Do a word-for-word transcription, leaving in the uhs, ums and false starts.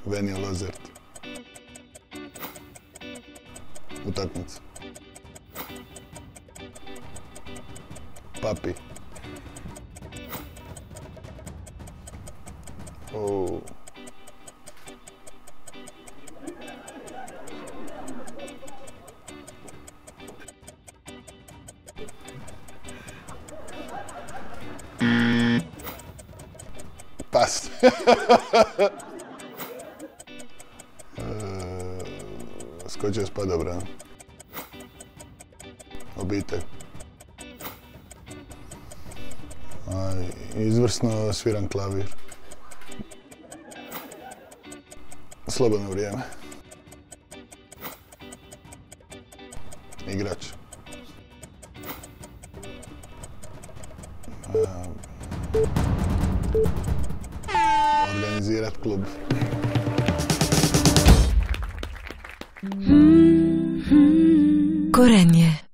Venio Lozert. Utakmica. Papi. Oh. Pas. Skočio s padobranom. Obitelj. Izvrsno sviram klavir. Slobodno vrijeme. Igrač. Organizirat klub. Gorenje.